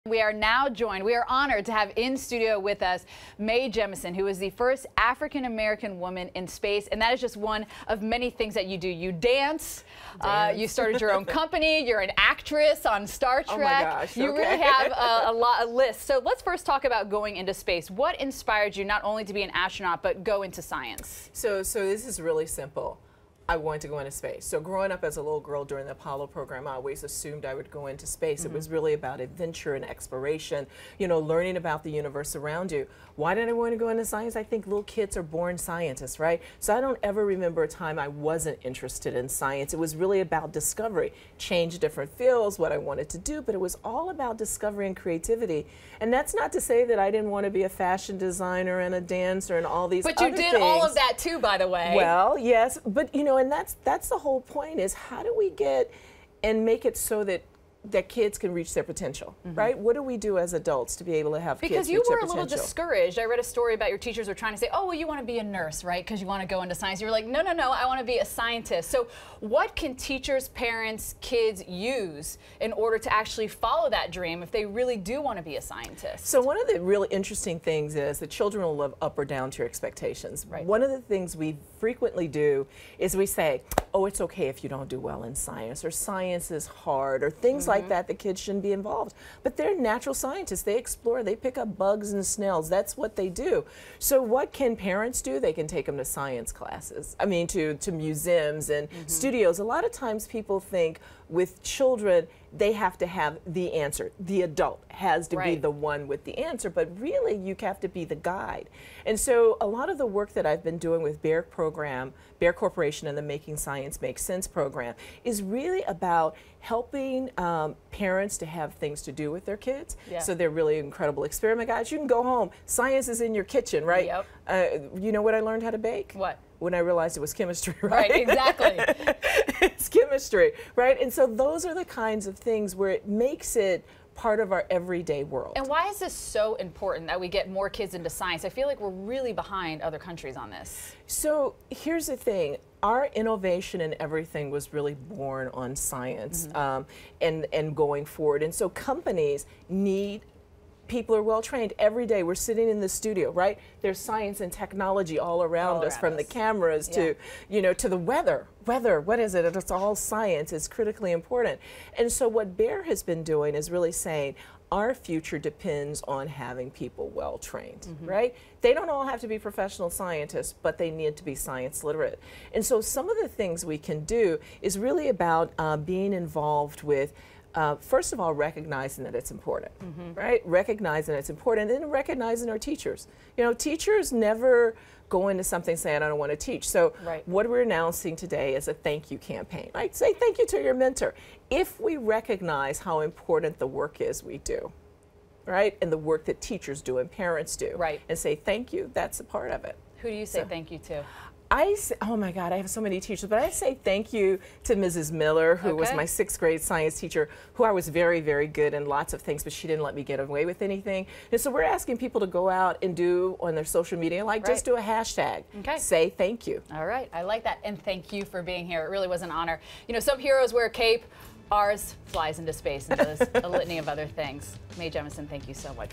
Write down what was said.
We are now joined, we are honored to have in studio with us Mae Jemison, who is the first African-American woman in space. And that is just one of many things that you do. You dance, you started your own company, you're an actress on Star Trek. Oh my gosh, you really have a list. So let's first talk about going into space. What inspired you not only to be an astronaut, but go into science? So this is really simple. I wanted to go into space. So growing up as a little girl during the Apollo program, I always assumed I would go into space. It was really about adventure and exploration, you know, learning about the universe around you. Why did I want to go into science? I think little kids are born scientists, right? So I don't ever remember a time I wasn't interested in science. It was really about discovery, change different fields, what I wanted to do, but it was all about discovery and creativity. And that's not to say that I didn't want to be a fashion designer and a dancer and all these other things. But you did all of that too, by the way. Well, yes, but you know, and that's the whole point, is how do we get and make it so that kids can reach their potential, right? What do we do as adults to be able to have kids reach their potential? Because you were a little discouraged. I read a story about your teachers were trying to say, oh, well, you want to be a nurse, right? Because you want to go into science. You were like, no, no, no, I want to be a scientist. So what can teachers, parents, kids use in order to actually follow that dream if they really do want to be a scientist? So one of the really interesting things is that children will live up or down to your expectations. Right. One of the things we frequently do is we say, oh, it's okay if you don't do well in science, or science is hard, or things like that. The kids shouldn't be involved. But they're natural scientists. They explore, they pick up bugs and snails. That's what they do. So what can parents do? They can take them to science classes. I mean, to museums and studios. A lot of times people think with children, they have to have the answer. The adult has to be the one with the answer, but really you have to be the guide. And so a lot of the work that I've been doing with Bayer Corporation and the Making Science Make Sense program is really about helping parents to have things to do with their kids. So they're really incredible experiment guides. You can go home. Science is in your kitchen, right? You know what I learned how to bake? What? When I realized it was chemistry, right? Right, exactly. It's chemistry, right? And so those are the kinds of things where it makes it part of our everyday world. And why is this so important that we get more kids into science? I feel like we're really behind other countries on this. So here's the thing. Our innovation and everything was really born on science and going forward. And so companies need people who are well trained every day. We're sitting in the studio, right? There's science and technology all around us, from the cameras to, you know, to the weather. Weather, what is it? It's all science. It's critically important. And so what Bayer has been doing is really saying, our future depends on having people well trained, right? They don't all have to be professional scientists, but they need to be science literate. And so some of the things we can do is really about being involved with first of all, recognizing that it's important, right? Recognizing it's important, and then recognizing our teachers. You know, teachers never go into something saying, I don't want to teach. So what we're announcing today is a thank you campaign. Right? Say thank you to your mentor. If we recognize how important the work is we do, right? And the work that teachers do and parents do, and say thank you, that's a part of it. Who do you say thank you to? I say, oh my God, I have so many teachers, but I say thank you to Mrs. Miller, who was my 6th grade science teacher, who I was very, very good in lots of things, but she didn't let me get away with anything. And so we're asking people to go out and do on their social media, like just do a hashtag, say thank you. All right, I like that, and thank you for being here. It really was an honor. You know, some heroes wear a cape, ours flies into space and does a litany of other things. Mae Jemison, thank you so much.